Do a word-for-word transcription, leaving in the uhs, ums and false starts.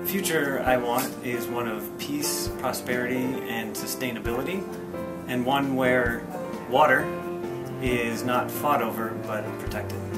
future I want is one of peace, prosperity, and sustainability, and one where water is not fought over but protected.